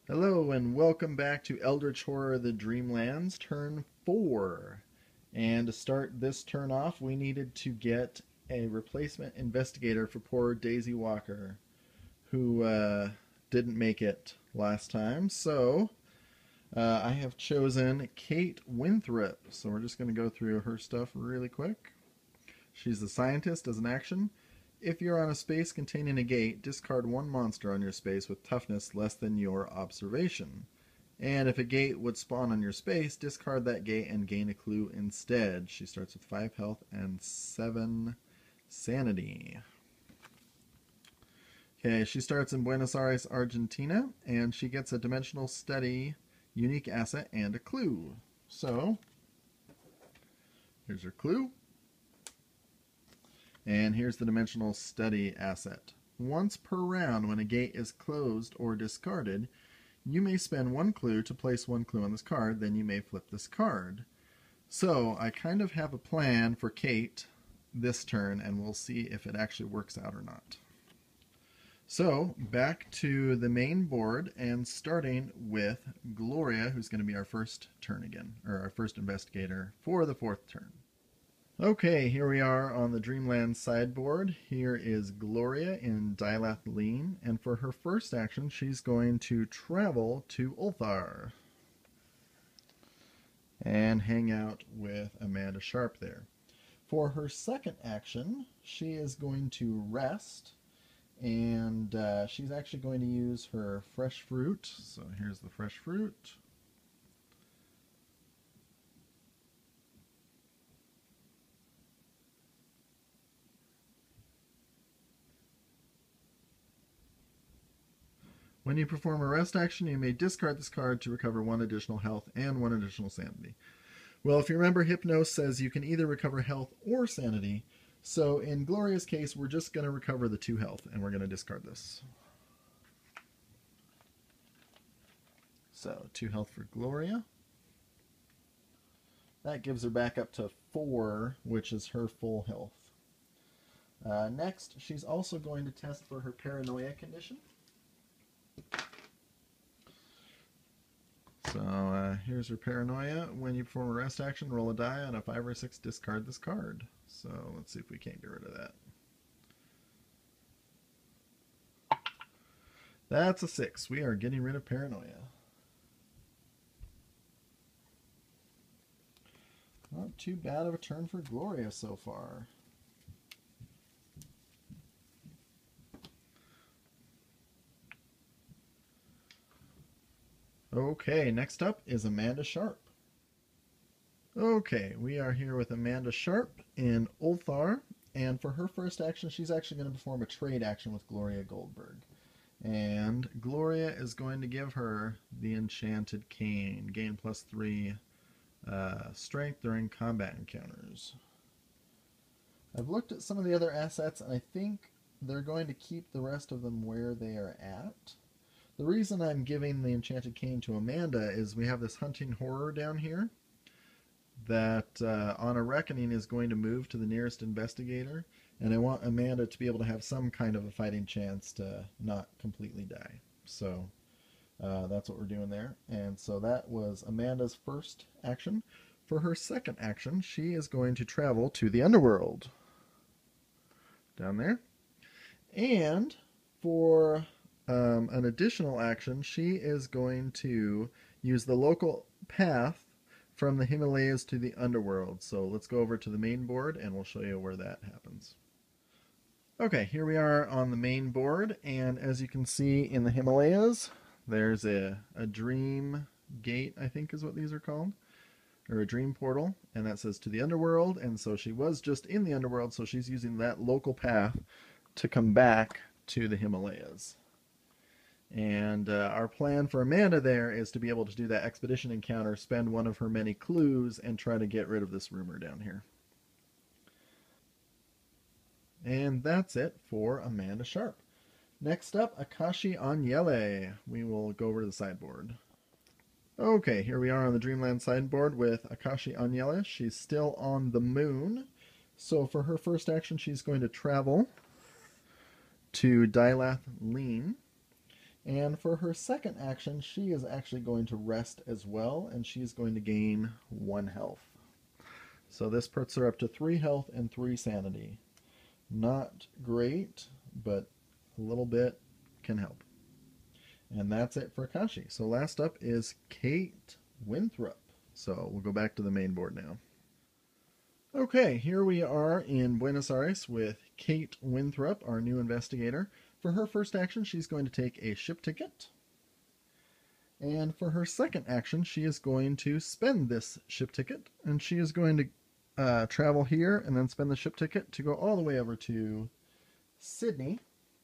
Hello and welcome back to Eldritch Horror the Dreamlands, turn 4. And to start this turn off, we needed to get a replacement investigator for poor Daisy Walker, who didn't make it last time. So I have chosen Kate Winthrop. So we're just going to go through her stuff really quick. She's the scientist as an action. If you're on a space containing a gate, discard one monster on your space with toughness less than your observation. And if a gate would spawn on your space, discard that gate and gain a clue instead. She starts with 5 health and 7 sanity. Okay, she starts in Buenos Aires, Argentina, and she gets a dimensional study, unique asset, and a clue. So, here's her clue. And here's the dimensional study asset. Once per round, when a gate is closed or discarded, you may spend one clue to place one clue on this card, then you may flip this card. So I kind of have a plan for Kate this turn, and we'll see if it actually works out or not. So back to the main board, and starting with Gloria, who's going to be our first turn again, or our first investigator for the 4th turn. Okay, here we are on the Dreamlands sideboard. Here is Gloria in Dilath, and for her first action, she's going to travel to Ulthar and hang out with Amanda Sharp there. For her second action, she is going to rest, and she's actually going to use her fresh fruit. So here's the fresh fruit. When you perform a rest action, you may discard this card to recover 1 additional health and 1 additional sanity. Well, if you remember, Hypnos says you can either recover health or sanity. So in Gloria's case, we're just going to recover the 2 health, and we're going to discard this. So 2 health for Gloria. That gives her back up to 4, which is her full health. Next, she's also going to test for her paranoia condition. So here's her paranoia. When you perform a rest action, roll a die. On a 5 or 6, discard this card. So let's see if we can't get rid of that. That's a 6. We are getting rid of paranoia. Not too bad of a turn for Gloria so far. Okay, next up is Amanda Sharp. Okay, we are here with Amanda Sharp in Ulthar, and for her first action, she's actually going to perform a trade action with Gloria Goldberg. And Gloria is going to give her the Enchanted Cane, gain +3 strength during combat encounters. I've looked at some of the other assets, and I think they're going to keep the rest of them where they are at. The reason I'm giving the Enchanted Cane to Amanda is we have this hunting horror down here that on a reckoning is going to move to the nearest investigator, and I want Amanda to be able to have some kind of a fighting chance to not completely die. So that's what we're doing there. And so that was Amanda's first action. For her second action, she is going to travel to the underworld down there. And for an additional action, she is going to use the local path from the Himalayas to the underworld. So let's go over to the main board and we'll show you where that happens. Okay, here we are on the main board, and as you can see in the Himalayas, there's a dream gate, I think is what these are called, or a dream portal, and that says to the underworld, and so she was just in the underworld, so she's using that local path to come back to the Himalayas. And our plan for Amanda there is to be able to do that expedition encounter, spend one of her many clues, and try to get rid of this rumor down here. And that's it for Amanda Sharp. Next up, Akashi Anyele. We will go over to the sideboard. Okay, here we are on the Dreamland sideboard with Akashi Anyele. She's still on the moon. So for her first action, she's going to travel to Dilath, And for her second action, she is actually going to rest as well, and she is going to gain 1 health. So this puts her up to 3 health and 3 sanity. Not great, but a little bit can help. And that's it for Akashi. So last up is Kate Winthrop. So we'll go back to the main board now. Okay, here we are in Buenos Aires with Kate Winthrop, our new investigator. For her first action, she's going to take a ship ticket. And for her second action, she is going to spend this ship ticket. And she is going to travel here and then spend the ship ticket to go all the way over to Sydney.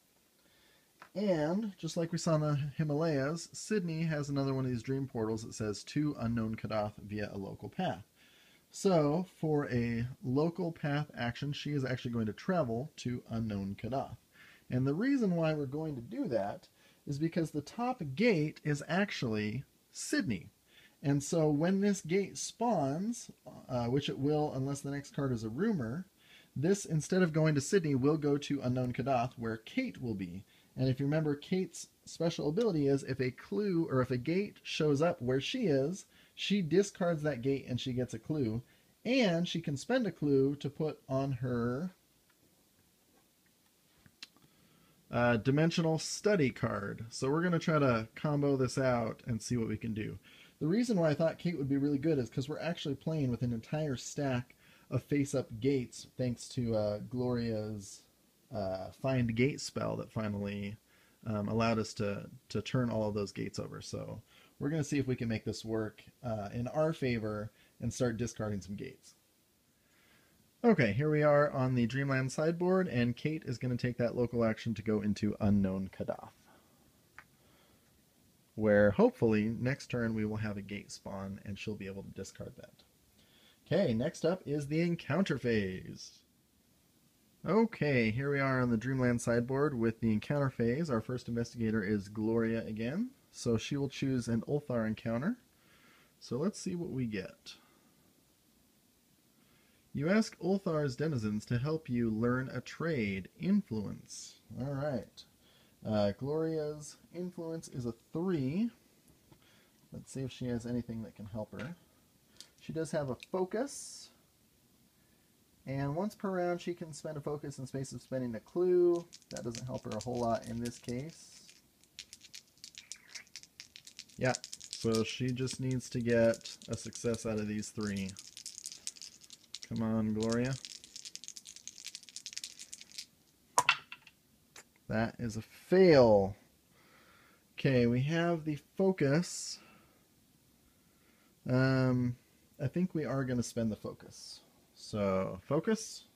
And just like we saw in the Himalayas, Sydney has another one of these dream portals that says to unknown Kadath via a local path. So for a local path action, she is actually going to travel to unknown Kadath. And the reason why we're going to do that is because the top gate is actually Sydney. And so when this gate spawns, which it will unless the next card is a rumor, this, instead of going to Sydney, will go to unknown Kadath, where Kate will be. And if you remember, Kate's special ability is if a clue or if a gate shows up where she is, she discards that gate and she gets a clue. And she can spend a clue to put on her dimensional study card. So we're going to try to combo this out and see what we can do. The reason why I thought Kate would be really good is because we're actually playing with an entire stack of face-up gates thanks to Gloria's find gate spell that finally allowed us to turn all of those gates over. So we're going to see if we can make this work in our favor and start discarding some gates. Okay, here we are on the Dreamlands sideboard, and Kate is going to take that local action to go into unknown Kadath, where hopefully next turn we will have a gate spawn and she'll be able to discard that. Okay, next up is the encounter phase. Okay, here we are on the Dreamland sideboard with the encounter phase. Our first investigator is Gloria again, so she will choose an Ulthar encounter. So let's see what we get. You ask Ulthar's denizens to help you learn a trade. Influence. Alright. Gloria's influence is a 3. Let's see if she has anything that can help her. She does have a focus. And once per round, she can spend a focus in space of spending a clue. That doesn't help her a whole lot in this case. Yeah, so she just needs to get a success out of these 3. Come on, Gloria. That is a fail. Okay, we have the focus. I think we are going to spend the focus. So, focus.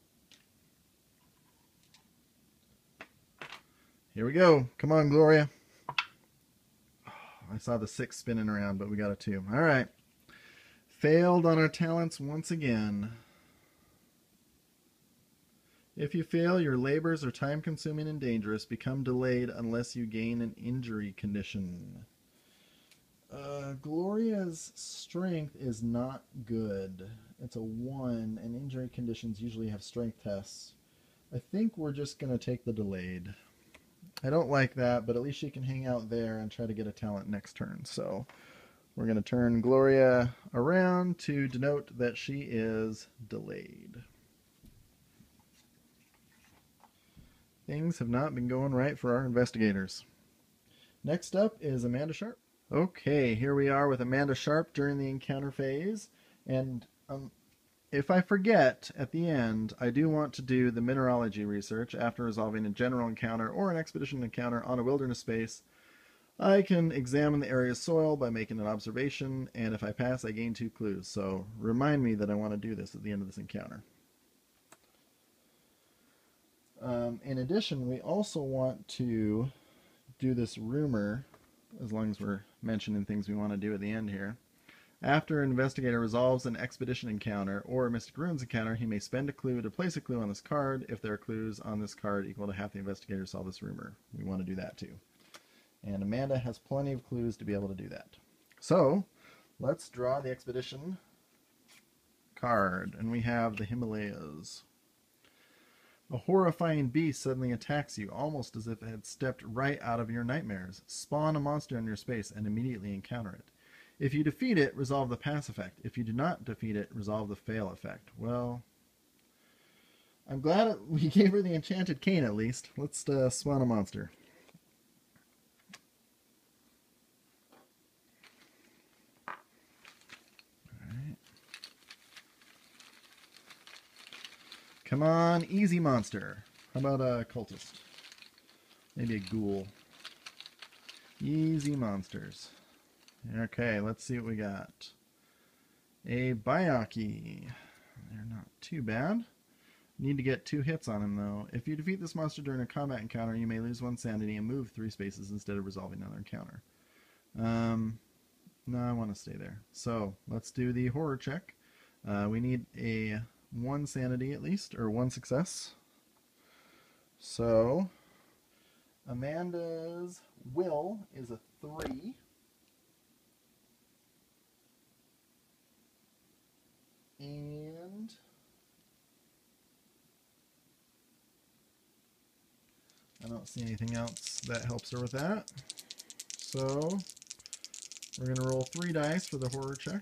Here we go. Come on, Gloria. Oh, I saw the 6 spinning around, but we got a 2. All right. Failed on our talents once again. If you fail, your labors are time-consuming and dangerous. Become delayed unless you gain an injury condition. Gloria's strength is not good. It's a 1, and injury conditions usually have strength tests. I think we're just going to take the delayed. I don't like that, but at least she can hang out there and try to get a talent next turn. So we're going to turn Gloria around to denote that she is delayed. Things have not been going right for our investigators. Next up is Amanda Sharp. Okay, here we are with Amanda Sharp during the encounter phase. And if I forget at the end, I do want to do the mineralogy research after resolving a general encounter or an expedition encounter on a wilderness space. I can examine the area's soil by making an observation, and if I pass, I gain 2 clues. So remind me that I want to do this at the end of this encounter. In addition, we also want to do this rumor, as long as we're mentioning things we want to do at the end here. After an investigator resolves an expedition encounter or a Mystic Ruins encounter, he may spend a clue to place a clue on this card. If there are clues on this card equal to half the investigator solve this rumor. We want to do that too. And Amanda has plenty of clues to be able to do that. So, let's draw the expedition card. And we have the Himalayas. A horrifying beast suddenly attacks you, almost as if it had stepped right out of your nightmares. Spawn a monster in your space and immediately encounter it. If you defeat it, resolve the pass effect. If you do not defeat it, resolve the fail effect. Well, I'm glad we gave her the enchanted cane at least. Let's spawn a monster. Come on, easy monster. How about a cultist? Maybe a ghoul. Easy monsters. Okay, let's see what we got. A Bayaki. They're not too bad. Need to get 2 hits on him, though. If you defeat this monster during a combat encounter, you may lose 1 sanity and move 3 spaces instead of resolving another encounter. No, I want to stay there. So, let's do the horror check. We need a 1 sanity at least, or 1 success. So, Amanda's will is a 3. And I don't see anything else that helps her with that. So, we're going to roll 3 dice for the horror check.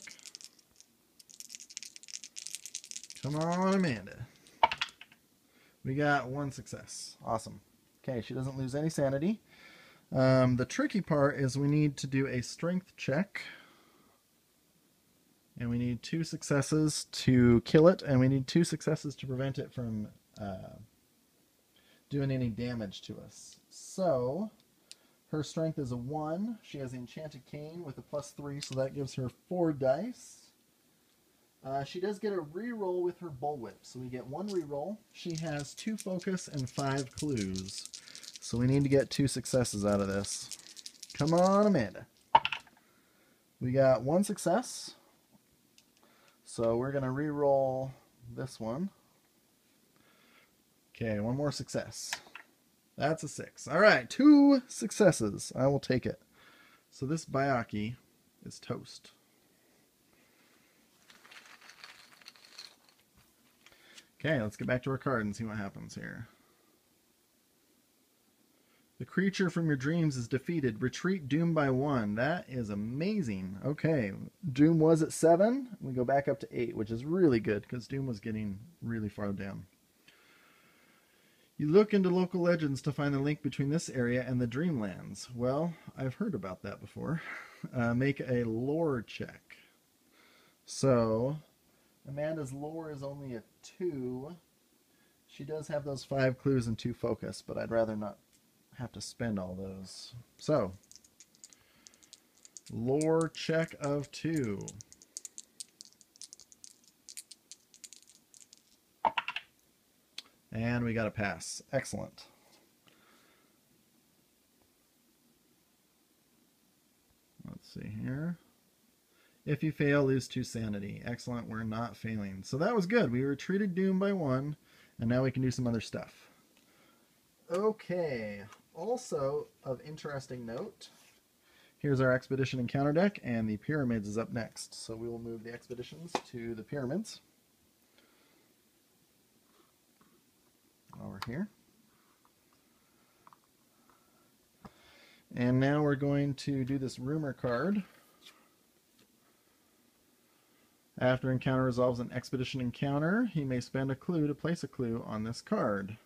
Come on, Amanda. We got 1 success. Awesome. Okay, she doesn't lose any sanity. The tricky part is we need to do a strength check. And we need 2 successes to kill it, and we need 2 successes to prevent it from doing any damage to us. So, her strength is a 1. She has the enchanted cane with a +3, so that gives her 4 dice. She does get a reroll with her bullwhip, so we get 1 reroll. She has 2 focus and 5 clues, so we need to get 2 successes out of this. Come on, Amanda. We got 1 success, so we're going to reroll this one. Okay, 1 more success. That's a 6. All right, 2 successes. I will take it. So this Bayaki is toast. Okay, let's get back to our card and see what happens here. The creature from your dreams is defeated. Retreat Doom by 1. That is amazing. Okay, Doom was at 7. We go back up to 8, which is really good because Doom was getting really far down. You look into local legends to find the link between this area and the Dreamlands. Well, I've heard about that before. Make a lore check. So, Amanda's lore is only a 2. She does have those 5 clues and 2 focus, but I'd rather not have to spend all those. So, lore check of 2. And we got a pass. Excellent. Let's see here. If you fail, lose 2 sanity. Excellent, we're not failing. So that was good. We retreated Doom by 1, and now we can do some other stuff. Okay, also of interesting note, here's our expedition encounter deck, and the pyramids is up next. So we will move the expeditions to the pyramids. Over here. And now we're going to do this rumor card. After encounter resolves an expedition encounter, he may spend a clue to place a clue on this card.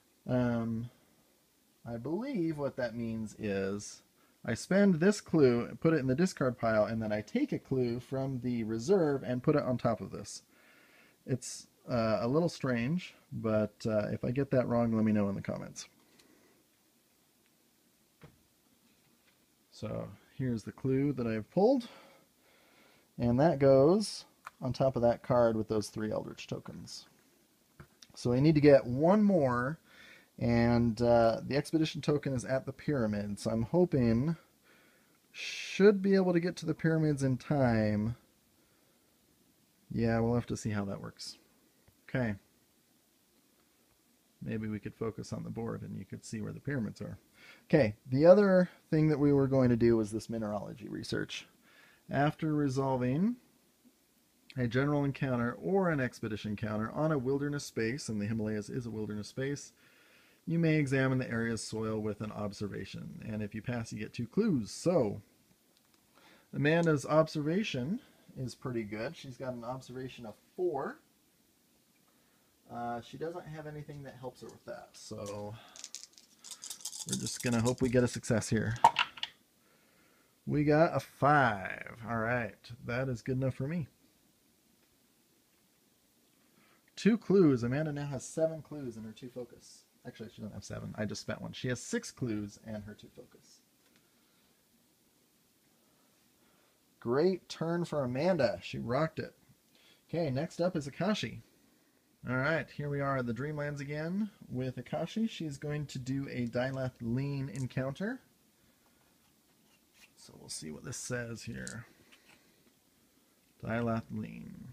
I believe what that means is I spend this clue, put it in the discard pile, and then I take a clue from the reserve and put it on top of this. It's a little strange, but if I get that wrong, let me know in the comments. So here's the clue that I've pulled, and that goes on top of that card with those 3 Eldritch tokens. So I need to get 1 more, and the expedition token is at the pyramid, so I'm hoping should be able to get to the pyramids in time. Yeah, we'll have to see how that works. Okay. Maybe we could focus on the board and you could see where the pyramids are. Okay, the other thing that we were going to do was this mineralogy research. After resolving a general encounter or an expedition encounter on a wilderness space, and the Himalayas is a wilderness space, you may examine the area's soil with an observation. And if you pass, you get 2 clues. So, Amanda's observation is pretty good. She's got an observation of 4. She doesn't have anything that helps her with that. So, we're just going to hope we get a success here. We got a 5. All right. That is good enough for me. 2 clues. Amanda now has 7 clues in her 2 focus. Actually, she doesn't have 7. I just spent 1. She has 6 clues and her 2 focus. Great turn for Amanda. She rocked it. Okay, next up is Akashi. All right, here we are at the Dreamlands again with Akashi. She's going to do a Dilath Lean encounter. So we'll see what this says here. Dilath Lean.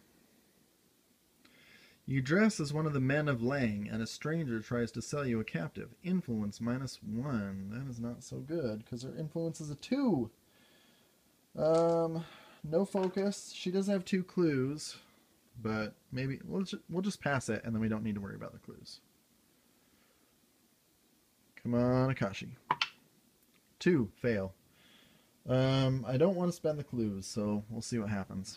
You dress as one of the men of Lang, and a stranger tries to sell you a captive. Influence -1. That is not so good, because her influence is a 2. No focus. She does have 2 clues, but maybe we'll just pass it, and then we don't need to worry about the clues. Come on, Akashi. 2, fail. I don't want to spend the clues, so we'll see what happens.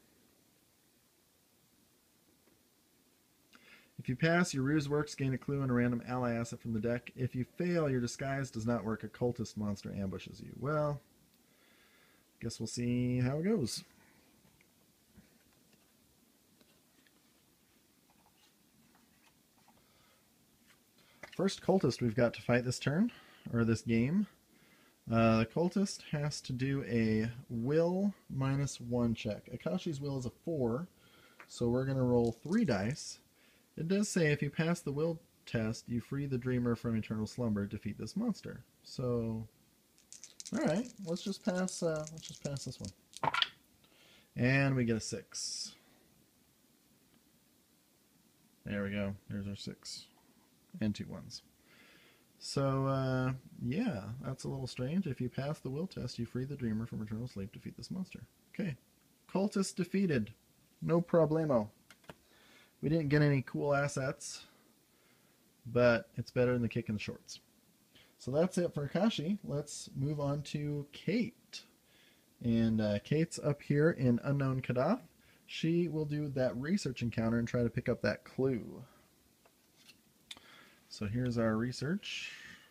If you pass, your ruse works, gain a clue and a random ally asset from the deck. If you fail, your disguise does not work. A cultist monster ambushes you. Well, guess we'll see how it goes. First cultist we've got to fight this turn, or this game. The cultist has to do a will -1 check. Akashi's will is a 4, so we're going to roll 3 dice. It does say if you pass the will test, you free the dreamer from eternal slumber, defeat this monster. So, all right, let's just pass this one. And we get a 6. There we go. There's our 6. And 2 1s. So, yeah, that's a little strange. If you pass the will test, you free the dreamer from eternal sleep, defeat this monster. Okay. Cultist defeated. No problemo. We didn't get any cool assets, but it's better than the kick in the shorts. So that's it for Akashi. Let's move on to Kate. And Kate's up here in Unknown Kadath. She will do that research encounter and try to pick up that clue. So here's our research.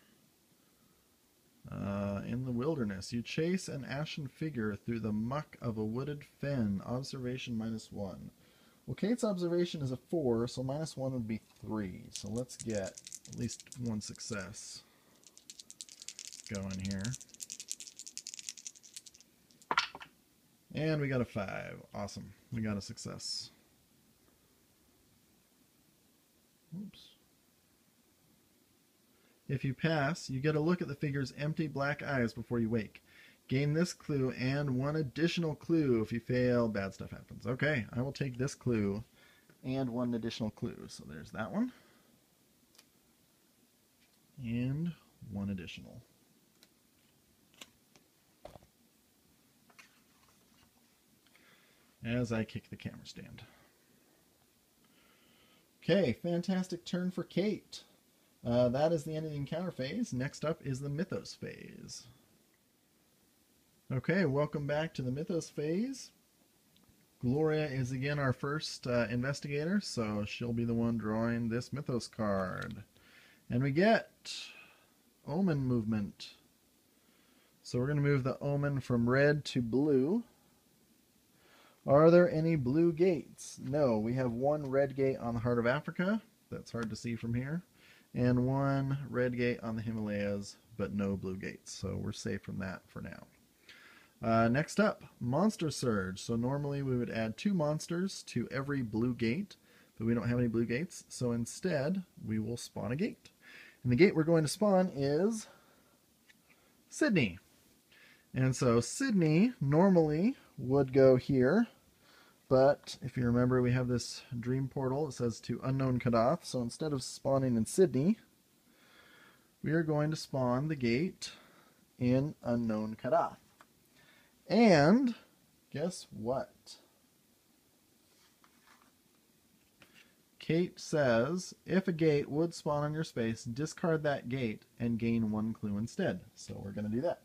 In the wilderness, you chase an ashen figure through the muck of a wooded fen. Observation -1. Well, Kate's observation is a 4, so -1 would be 3. So let's get at least 1 success going here. And we got a 5. Awesome. We got a success. Oops. If you pass, you get a look at the figure's empty black eyes before you wake. Gain this clue and 1 additional clue. If you fail, bad stuff happens. Okay, I will take this clue and 1 additional clue. So there's that one. And 1 additional. As I kick the camera stand. Okay, fantastic turn for Kate. That is the end of the encounter phase. Next up is the Mythos phase. Okay, welcome back to the Mythos phase. Gloria is again our first investigator, so she'll be the one drawing this Mythos card. And we get Omen movement. So we're going to move the Omen from red to blue. Are there any blue gates? No, we have 1 red gate on the Heart of Africa. That's hard to see from here. And 1 red gate on the Himalayas, but no blue gates. So we're safe from that for now. Next up, Monster Surge. So normally we would add 2 monsters to every blue gate, but we don't have any blue gates. So instead, we will spawn a gate. And the gate we're going to spawn is Sydney. And so Sydney normally would go here. But if you remember, we have this dream portal. It says to Unknown Kadath. So instead of spawning in Sydney, we are going to spawn the gate in Unknown Kadath. And guess what? Kate says, if a gate would spawn on your space, discard that gate and gain 1 clue instead. So we're going to do that.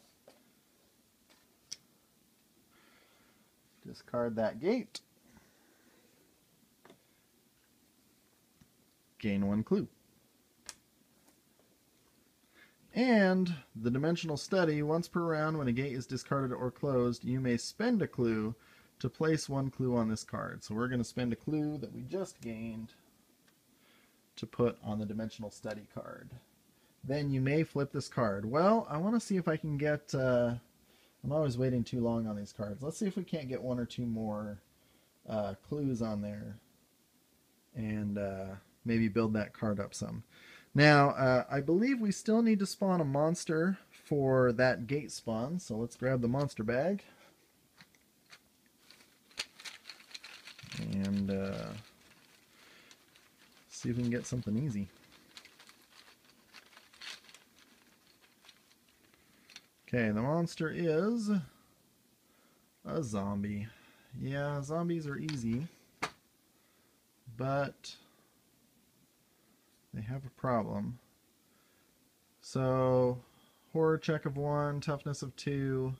Discard that gate. Gain 1 clue. And the dimensional study, once per round when a gate is discarded or closed, you may spend a clue to place 1 clue on this card. So we're going to spend a clue that we just gained to put on the dimensional study card. Then you may flip this card. Well, I want to see if I can get... I'm always waiting too long on these cards. Let's see if we can't get 1 or 2 more clues on there and maybe build that card up some. Now, I believe we still need to spawn a monster for that gate spawn, so let's grab the monster bag. And see if we can get something easy. Okay, the monster is a zombie. Yeah, zombies are easy, but they have a problem. So, horror check of 1, toughness of 2.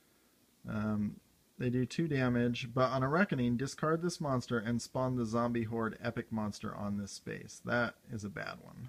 They do 2 damage, but on a reckoning, discard this monster and spawn the zombie horde epic monster on this space. That is a bad one.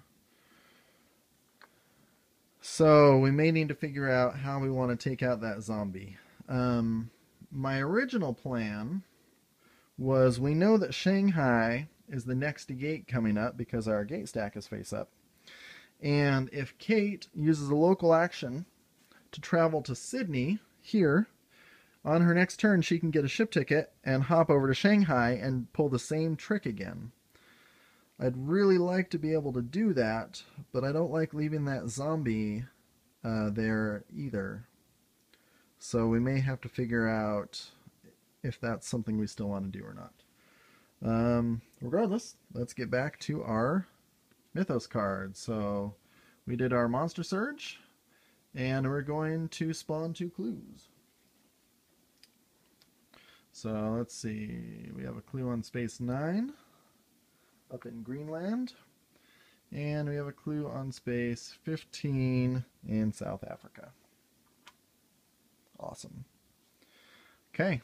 So, we may need to figure out how we want to take out that zombie. My original plan was, we know that Shanghai is the next gate coming up because our gate stack is face up. And if Kate uses a local action to travel to Sydney here, on her next turn she can get a ship ticket and hop over to Shanghai and pull the same trick again. I'd really like to be able to do that, but I don't like leaving that zombie there either. So we may have to figure out if that's something we still want to do or not. Regardless, let's get back to our Mythos card. So we did our Monster Surge, and we're going to spawn 2 clues. So let's see, we have a clue on space 9 up in Greenland, and we have a clue on space 15 in South Africa. Awesome. Okay.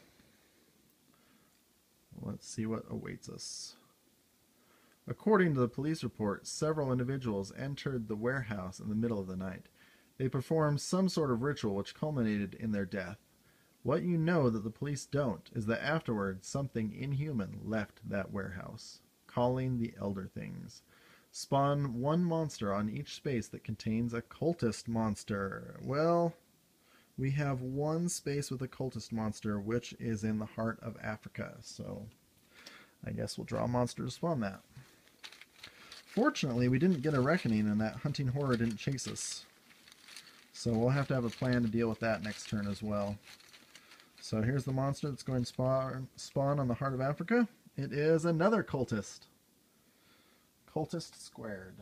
Let's see what awaits us. According to the police report, several individuals entered the warehouse in the middle of the night. They performed some sort of ritual which culminated in their death. What you know that the police don't is that afterwards something inhuman left that warehouse, calling the Elder Things. Spawn 1 monster on each space that contains a cultist monster. Well, we have 1 space with a cultist monster, which is in the heart of Africa, so I guess we'll draw a monster to spawn that. Fortunately, we didn't get a reckoning and that hunting horror didn't chase us. So we'll have to have a plan to deal with that next turn as well. So here's the monster that's going to spawn on the heart of Africa. It is another cultist. Cultist squared.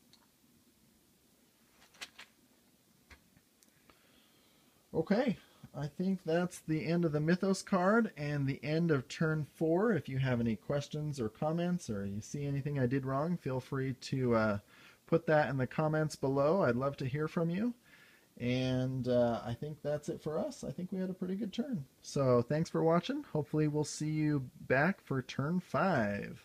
Okay, I think that's the end of the Mythos card and the end of turn 4. If you have any questions or comments or you see anything I did wrong, feel free to put that in the comments below. I'd love to hear from you. And I think that's it for us. I think we had a pretty good turn. So thanks for watching. Hopefully we'll see you back for turn 5.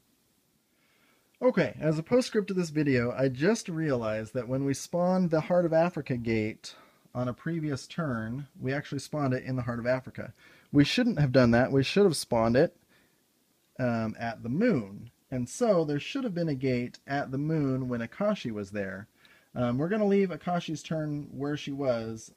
Okay, as a postscript to this video, I just realized that when we spawned the Heart of Africa gate on a previous turn, we actually spawned it in the Heart of Africa. We shouldn't have done that. We should have spawned it at the moon. And so there should have been a gate at the moon when Akashi was there. We're going to leave Akashi's turn where she was.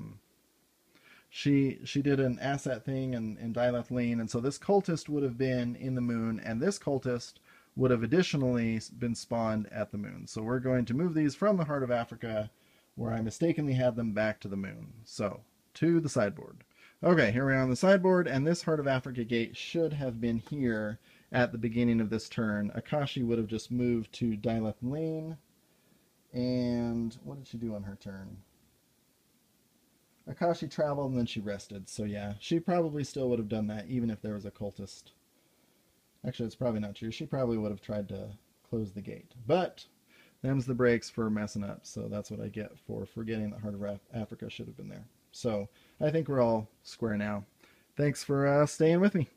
She did an asset thing in Dilethline, and so this cultist would have been in the moon, and this cultist would have additionally been spawned at the moon. So we're going to move these from the Heart of Africa, where I mistakenly had them, back to the moon. So, to the sideboard. Okay, here we are on the sideboard, and this Heart of Africa gate should have been here at the beginning of this turn. Akashi would have just moved to Dilethline. And what did she do on her turn? Akashi traveled and then she rested. So yeah, she probably still would have done that even if there was a cultist Actually, it's probably not true. She probably would have tried to close the gate. But them's the breaks for messing up. So that's what I get for forgetting that Heart of Africa should have been there. So I think we're all square now. Thanks for staying with me.